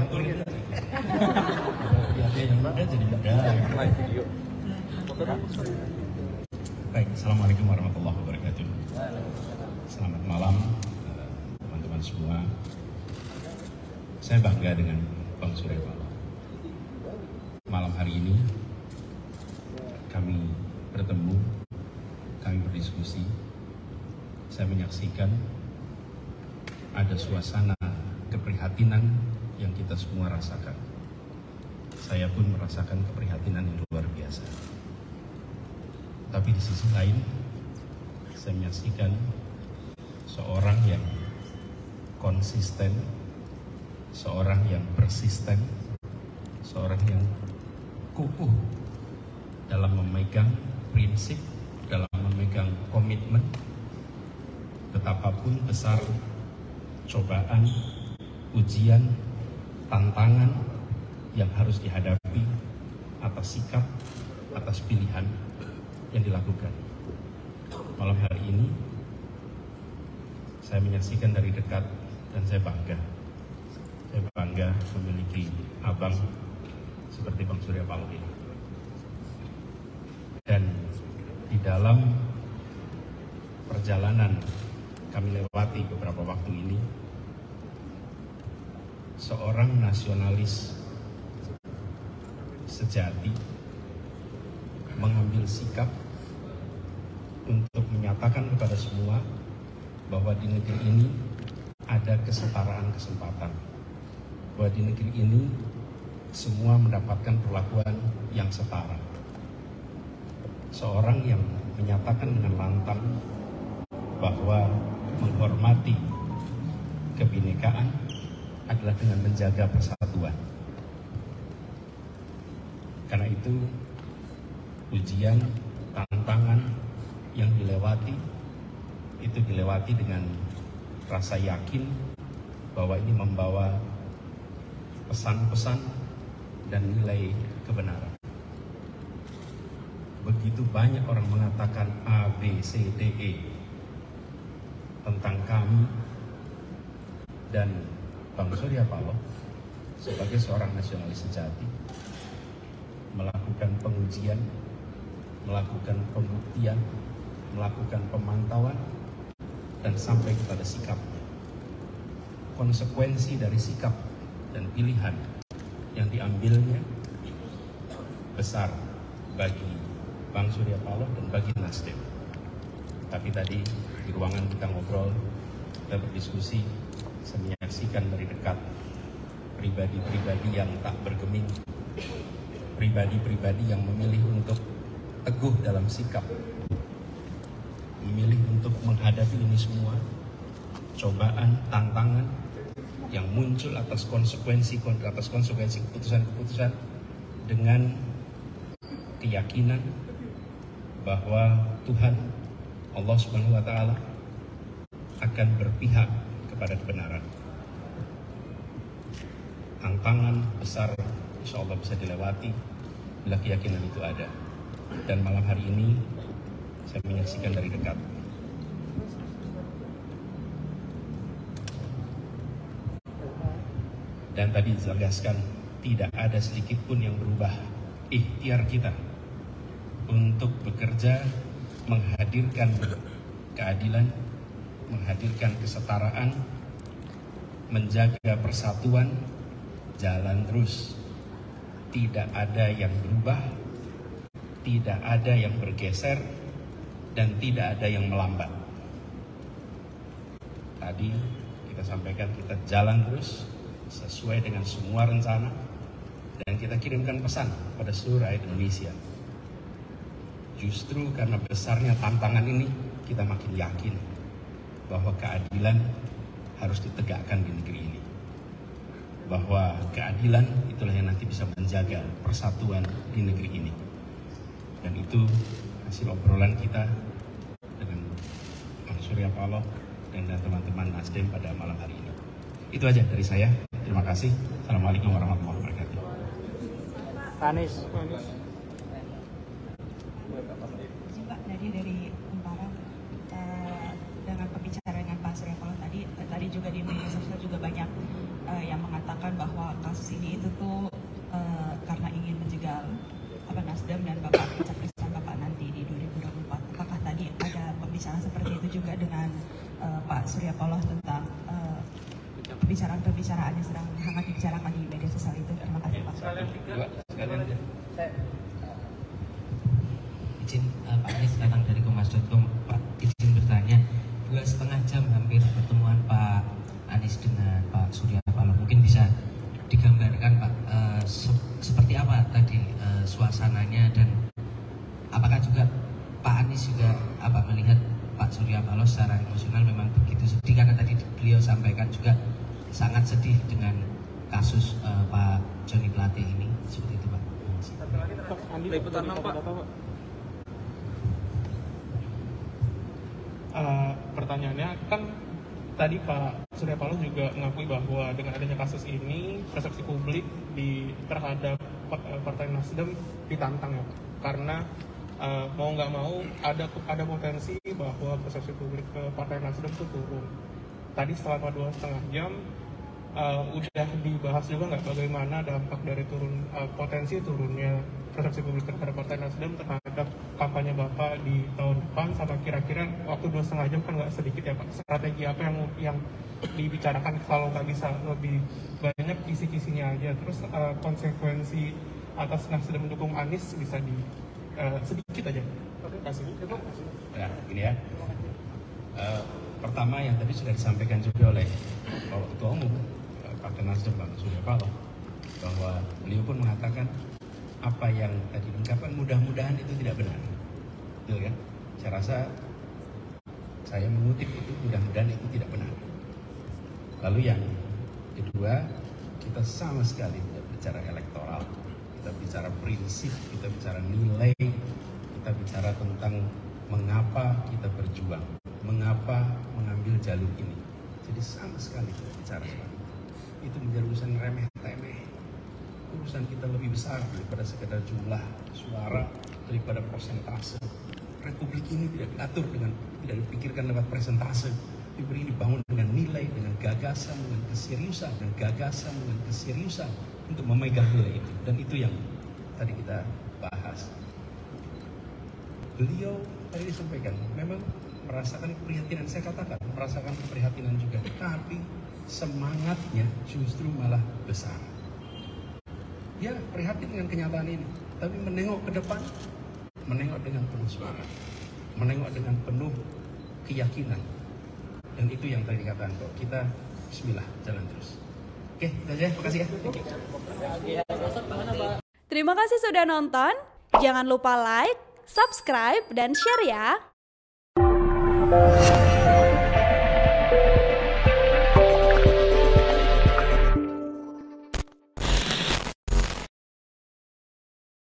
turun. Yang muda jadi muda. Baik, assalamualaikum warahmatullahi wabarakatuh. Selamat malam teman-teman semua. Saya bangga dengan Bang Surya Paloh. Malam hari ini kami bertemu, kami berdiskusi. Saya menyaksikan ada suasana keprihatinan yang kita semua rasakan. Saya pun merasakan keprihatinan yang luar biasa. Tapi di sisi lain, saya menyaksikan seorang yang konsisten, seorang yang persisten, seorang yang kukuh dalam memegang prinsip, dalam memegang komitmen, betapapun besar cobaan, ujian, tantangan yang harus dihadapi atas sikap, atas pilihan yang dilakukan. Malam hari ini saya menyaksikan dari dekat dan saya bangga. Saya bangga memiliki abang seperti Bang Surya Paloh ini. Dan di dalam perjalanan kami lewati beberapa waktu ini, seorang nasionalis sejati mengambil sikap untuk menyatakan kepada semua bahwa di negeri ini ada kesetaraan kesempatan, bahwa di negeri ini semua mendapatkan perlakuan yang setara. Seorang yang menyatakan dengan lantang bahwa menghormati kebinekaan adalah dengan menjaga persatuan. Karena itu ujian, tantangan yang dilewati itu dilewati dengan rasa yakin bahwa ini membawa pesan-pesan dan nilai kebenaran. Begitu banyak orang mengatakan A, B, C, D, E tentang kami, dan Bang Surya Paloh sebagai seorang nasionalis sejati melakukan pengujian, melakukan pembuktian, melakukan pemantauan, dan sampai kepada sikapnya. Konsekuensi dari sikap dan pilihan yang diambilnya besar bagi Bang Surya Paloh dan bagi Nasdem. Tapi tadi di ruangan kita ngobrol, kita berdiskusi, saya menyaksikan dari dekat pribadi-pribadi yang tak bergeming, pribadi-pribadi yang memilih untuk teguh dalam sikap, memilih untuk menghadapi ini semua, cobaan, tantangan yang muncul atas konsekuensi keputusan-keputusan dengan keyakinan bahwa Tuhan Allah Subhanahu wa Ta'ala akan berpihak kepada kebenaran. Tantangan besar insya Allah bisa dilewati bila keyakinan itu ada. Dan malam hari ini saya menyaksikan dari dekat dan tadi ditegaskan tidak ada sedikit pun yang berubah ikhtiar kita untuk bekerja menghadirkan keadilan, menghadirkan kesetaraan, menjaga persatuan, jalan terus. Tidak ada yang berubah, tidak ada yang bergeser, dan tidak ada yang melambat. Tadi kita sampaikan kita jalan terus sesuai dengan semua rencana, dan kita kirimkan pesan pada seluruh rakyat Indonesia. Justru karena besarnya tantangan ini, kita makin yakin bahwa keadilan harus ditegakkan di negeri ini. Bahwa keadilan itulah yang nanti bisa menjaga persatuan di negeri ini. Dan itu hasil obrolan kita dengan Bang Surya Paloh dan teman-teman Nasdem pada malam hari ini. Itu aja dari saya. Terima kasih. Assalamualaikum warahmatullahi wabarakatuh. Anies. Pak, dari Kumparan dengan pembicaraan dengan Pak Surya Paloh tadi juga di media sosial juga banyak yang mengatakan bahwa kasus kasus ini itu tuh karena ingin menjegal Nasdem dan Bapak pencapresan Bapak nanti di 2024. Apakah tadi ada pembicaraan seperti itu juga dengan Pak Surya Paloh tentang pembicaraan yang sedang hangat dibicarakan di media sosial itu? Terima kasih Pak. Sekalian aja. Izin Pak Anies datang dari Kompas.com. Pak, izin bertanya, 2,5 jam hampir pertemuan Pak Anies dengan Pak Surya Paloh, mungkin bisa digambarkan Pak seperti apa tadi suasananya, dan apakah juga Pak Anies juga melihat Pak Surya Paloh secara emosional memang begitu sedih, karena tadi beliau sampaikan juga sangat sedih dengan kasus Pak Joni Plate ini, seperti itu Pak. Liputan Pak. Pertanyaannya kan tadi Pak Surya Paloh juga mengakui bahwa dengan adanya kasus ini persepsi publik terhadap Partai Nasdem ditantang ya Pak, karena mau nggak mau ada potensi bahwa persepsi publik ke Partai Nasdem itu turun. Tadi selama 2,5 jam udah dibahas juga nggak bagaimana dampak dari potensi turunnya persepsi publik terhadap Partai Nasdem terhadap kampanye Bapak di tahun depan, sama kira-kira waktu 2,5 jam kan nggak sedikit ya Pak, strategi apa yang dibicarakan kalau nggak bisa lebih banyak kisi-kisinya aja, terus konsekuensi atas Nasdem mendukung Anies bisa sedikit aja. Oke, kasih. Ya, gini ya. Pertama yang tadi sudah disampaikan juga oleh Bapak Ketua Umum Partai Nasdem Pak Surya Paloh, bahwa beliau pun mengatakan apa yang tadi diungkapkan mudah-mudahan itu tidak benar, betul kan? Saya rasa saya mengutip itu, mudah-mudahan itu tidak benar. Lalu yang kedua, kita sama sekali tidak bicara elektoral, kita bicara prinsip, kita bicara nilai, kita bicara tentang mengapa kita berjuang, mengapa mengambil jalur ini. Jadi sama sekali tidak bicara seperti itu. Itu menjadi urusan remeh-temeh. Urusan kita lebih besar daripada sekedar jumlah suara, daripada persentase. Republik ini tidak dipikirkan lewat persentase. Republik ini dibangun dengan nilai, dengan gagasan, dengan keseriusan untuk memegang nilai itu. Dan itu yang tadi kita bahas. Beliau tadi disampaikan memang merasakan keprihatinan, saya katakan merasakan keprihatinan juga, tapi semangatnya justru malah besar. Ya, prihatin dengan kenyataan ini, tapi menengok ke depan, menengok dengan penuh semangat, menengok dengan penuh keyakinan. Dan itu yang tadi dikatakan kok, kita bismillah, jalan terus. Oke, itu aja, makasih ya. Terima kasih sudah nonton, jangan lupa like, subscribe, dan share ya.